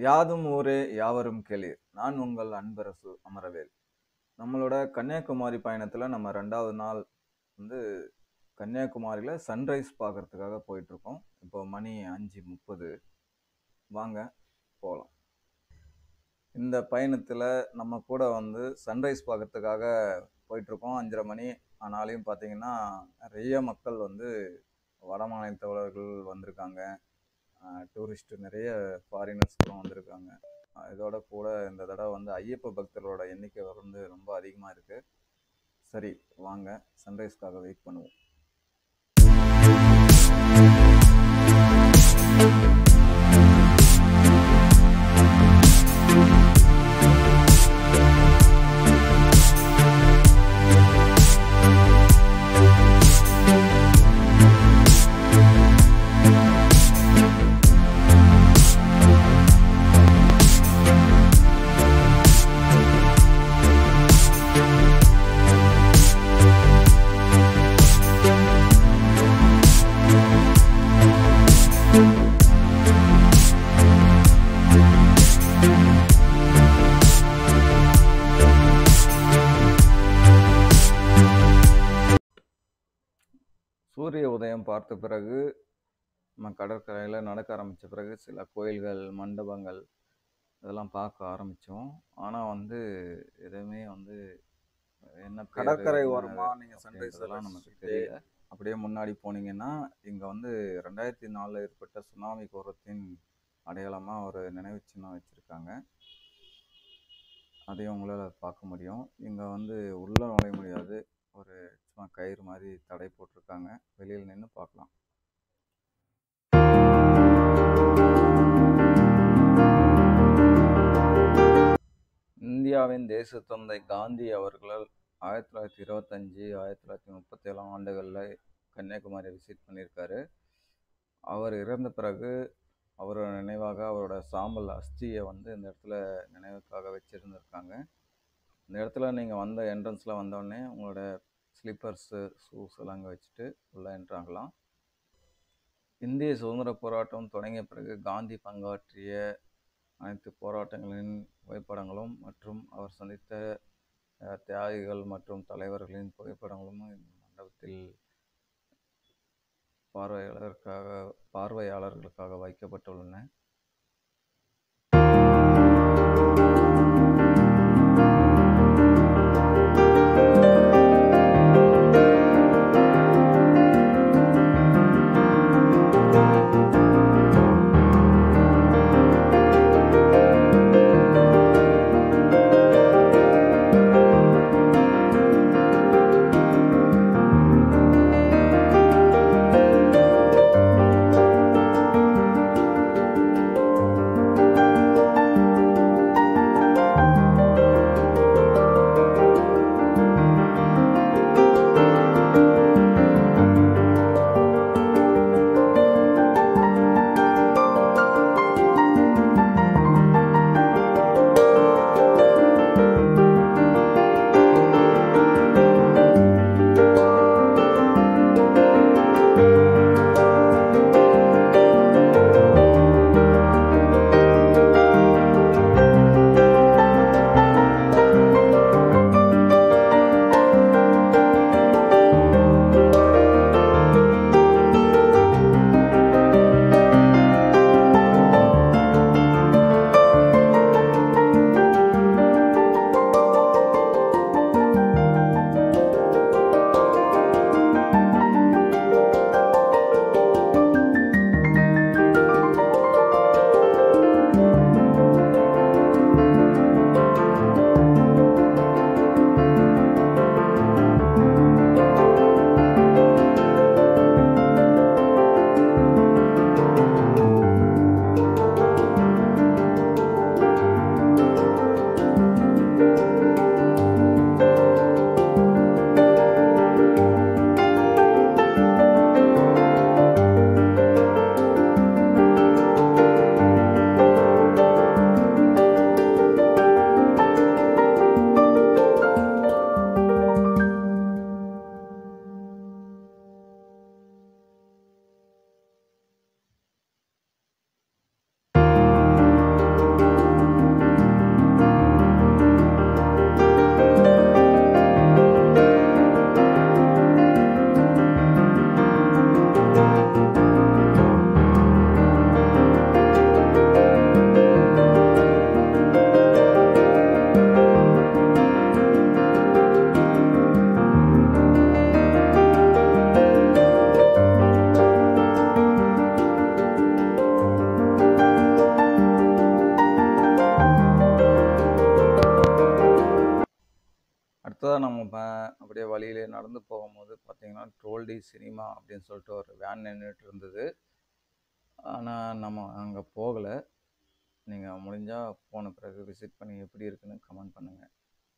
யாதும் ஊரே யாவரும் கேளீர். நான் உங்கள் அன்பரசு அமரவேல். நம்மளோட கன்னியாகுமரி பயணத்துல நம்ம 2வது நாள் வந்து கன்னியாகுமரியில சன்ரைஸ் பார்க்கறதுக்காக போயிட்டு இருக்கோம். இப்போ மணி 5:30. வாங்க போகலாம். இந்த பயணத்துல நம்ம கூட வந்து சன்ரைஸ் பார்க்கறதுக்காக போயிட்டு இருக்கோம். 5:30 மணி ஆனாலையும் பார்த்தீங்கன்னா நிறைய மக்கள் வந்து வட மாநிலத்தவர்கள் வந்திருக்காங்க. டூரிஸ்ட் நிறைய ஃபாரினர்ஸ்களும் வந்திருக்காங்க. இதோட கூட இந்த தடவை வந்து ஐயப்ப பக்தர்களோட எண்ணிக்கை வந்து ரொம்ப அதிகமாக இருக்கு. சரி, வாங்க சன்ரைஸ்க்காக வெயிட் பண்ணுவோம். சூரிய உதயம் பார்த்த பிறகு நம்ம கடற்கரையில் நடக்க ஆரம்பித்த பிறகு சில கோயில்கள், மண்டபங்கள் இதெல்லாம் பார்க்க ஆரம்பித்தோம். ஆனால் வந்து எதுவுமே வந்து என்ன கடற்கரை ஓரமா நீங்கள் சன்ரைஸ் எல்லாம் நமக்கு தெரியல. அப்படியே முன்னாடி போனீங்கன்னா இங்கே வந்து 2004 ஏற்பட்ட சுனாமி கோரத்தின் அடையாளமாக ஒரு நினைவு சின்னம் வச்சுருக்காங்க. அதையும் உங்களால் பார்க்க முடியும். இங்கே வந்து உள்ளே நுழைய முடியாது. ஒரு சும்மா கயிறு மாதிரி தடை போட்டிருக்காங்க. வெளியில் நின்று பார்க்கலாம். இந்தியாவின் தேசத்தந்தை காந்தி அவர்களால் 1925, 1937 ஆண்டுகளில் கன்னியாகுமரி விசிட் பண்ணியிருக்காரு. அவர் இறந்த பிறகு அவரோட நினைவாக அவரோட சாம்பல் அஸ்தியை வந்து இந்த இடத்துல நினைவுக்காக வச்சுருந்துருக்காங்க. இந்த இடத்துல நீங்கள் வந்த என்ட்ரன்ஸில் வந்தோடனே உங்களோட ஸ்லிப்பர்ஸு, ஷூஸ் எல்லாம் அங்கே வச்சுட்டு உள்ளே என்ட்ராங்கலாம். இந்திய சுதந்திர போராட்டம் தொடங்கிய பிறகு காந்தி பங்காற்றிய அனைத்து போராட்டங்களின் புகைப்படங்களும் மற்றும் அவர் சந்தித்த தியாகிகள் மற்றும் தலைவர்களின் புகைப்படங்களும் இந்த மண்டபத்தில் பார்வையாளர்களுக்காக வைக்கப்பட்டுள்ளன. நடந்து போகும்போது பார்த்தீங்கன்னா, ட்ரோல்டி சினிமா அப்படின்னு சொல்லிட்டு ஒரு வேன் நின்றுட்டு இருந்தது. ஆனால் நம்ம அங்கே போகலை. நீங்கள் முடிஞ்சால் போன பிறகு விசிட் பண்ணி எப்படி இருக்குன்னு கமெண்ட் பண்ணுங்கள்.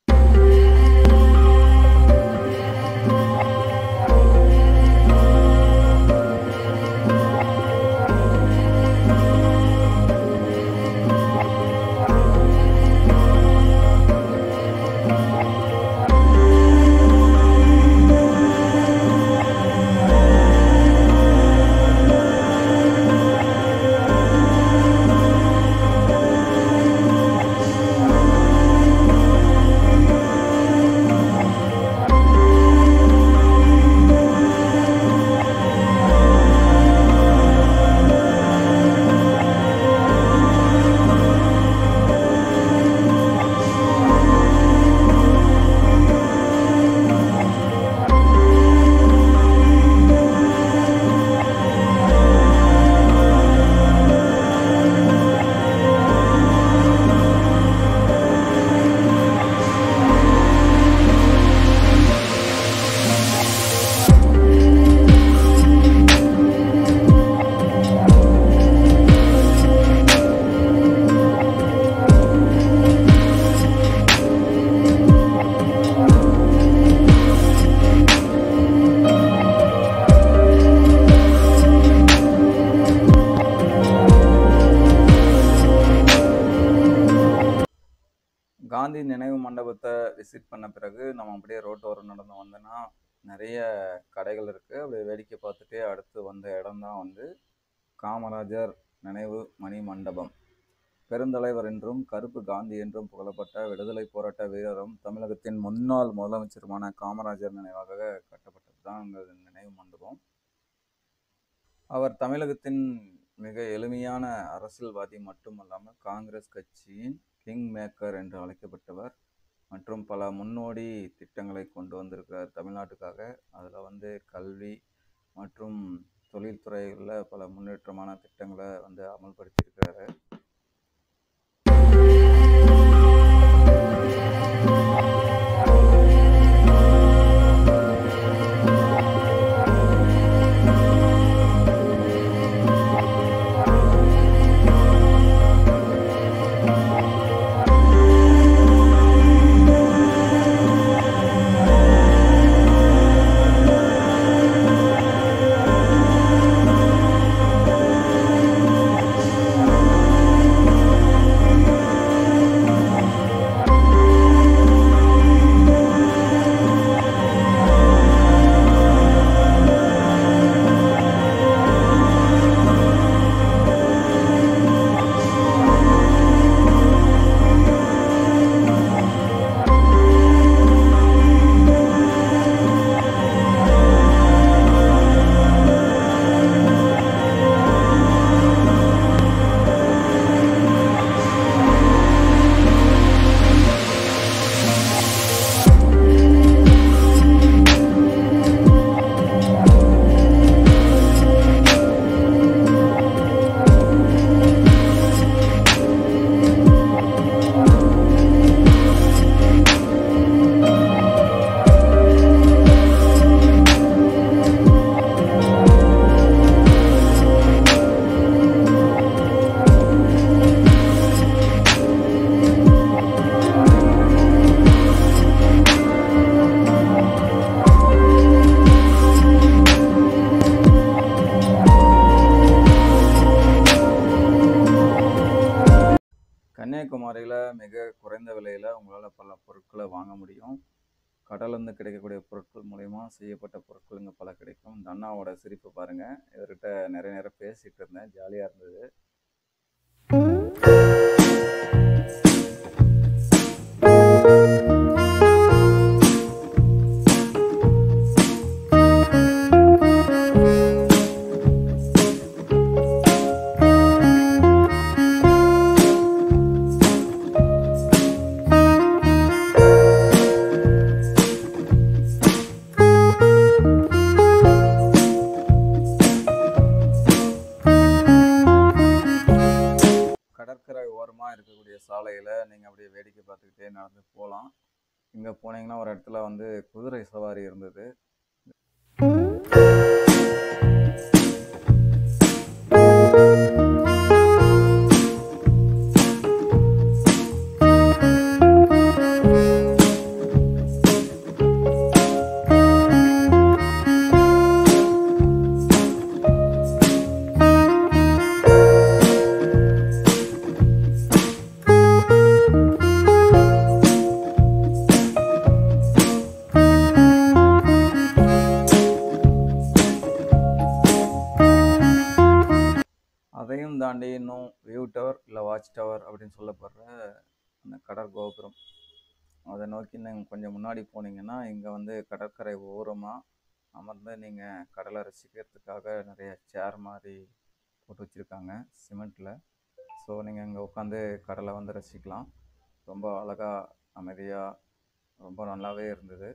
காந்தி நினைவு மண்டபத்தை விசிட் பண்ண பிறகு நம்ம அப்படியே ரோட்டோரம் நடந்து வந்தோன்னா நிறைய கடைகள் இருக்குது. அப்படியே வேடிக்கை பார்த்துட்டே அடுத்து வந்த இடம்தான் வந்து காமராஜர் நினைவு மணி மண்டபம். பெருந்தலைவர் என்றும் கருப்பு காந்தி என்றும் புகழப்பட்ட விடுதலை போராட்ட வீரரும் தமிழகத்தின் முன்னாள் முதலமைச்சருமான காமராஜர் நினைவாக கட்டப்பட்டது தான் இந்த நினைவு மண்டபம். அவர் தமிழகத்தின் மிக எளிமையான அரசியல்வாதி மட்டுமல்லாமல் காங்கிரஸ் கட்சியின் கிங் மேக்கர் என்று அழைக்கப்பட்டவர் மற்றும் பல முன்னோடி திட்டங்களை கொண்டு வந்திருக்கிறார் தமிழ்நாட்டுக்காக. அதில் வந்து கல்வி மற்றும் தொழில்துறைகளில் பல முன்னேற்றமான திட்டங்களை வந்து அமல்படுத்தியிருக்கிறாரு. கன்னியாகுமரியில் மிக குறைந்த விலையில் உங்களால் பல பொருட்களை வாங்க முடியும். கடலேருந்து கிடைக்கக்கூடிய பொருட்கள் மூலயமா செய்யப்பட்ட பொருட்கள் இங்கே பல கிடைக்கும். இந்த அண்ணாவோட சிரிப்பு பாருங்கள். இவர்கிட்ட நிறைய நேரம் பேசிகிட்டு இருந்தேன், ஜாலியாக இருந்தது. கடற்கரை ஓரமாக இருக்கக்கூடிய சாலையில் நீங்கள் அப்படியே வேடிக்கை பார்த்துக்கிட்டே நடந்து போகலாம். இங்கே போனீங்கன்னா ஒரு இடத்துல வந்து குதிரை சவாரி இருந்தது. அதையும் தாண்டி இன்னும் வியூ டவர் இல்லை வாட்ச் டவர் அப்படின்னு சொல்லப்படுற அந்த கடற்கோபுரம், அதை நோக்கி நீங்கள் கொஞ்சம் முன்னாடி போனீங்கன்னா இங்கே வந்து கடற்கரை ஓரமாக அமர்ந்து நீங்கள் கடலை ரசிக்கிறதுக்காக நிறைய சேர் மாதிரி போட்டு வச்சுருக்காங்க சிமெண்ட்டில். ஸோ நீங்கள் இங்கே உட்காந்து கடலை வந்து ரசிக்கலாம். ரொம்ப அழகாக அமைதியாக ரொம்ப நல்லாவே இருந்தது.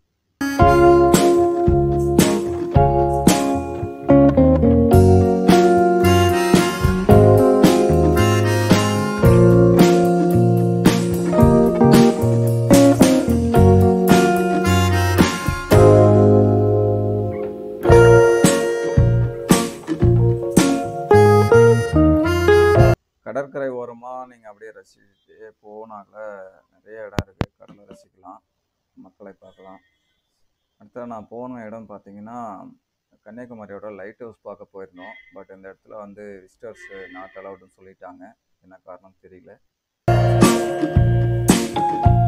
கடற்கரை ஓரமாக நீங்கள் அப்படியே ரசிச்சுட்டே போனால நிறைய இடம் இருக்குது, கடலை ரசிக்கலாம், மக்களை பார்க்கலாம். அடுத்த நான் போன இடம் பார்த்தீங்கன்னா கன்னியாகுமரியோட லைட் ஹவுஸ் பார்க்க போயிருந்தோம். பட் இந்த இடத்துல வந்து விசிட்டர்ஸ் நாட் அலவுடுன்னு சொல்லிட்டாங்க, என்ன காரணம் தெரியல.